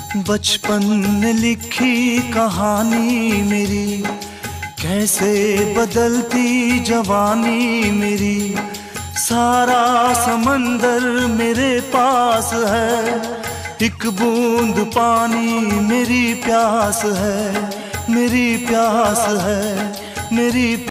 बचपन ने लिखी कहानी मेरी, कैसे बदलती जवानी मेरी। सारा समंदर मेरे पास है, एक बूंद पानी मेरी प्यास है, मेरी प्यास है, मेरी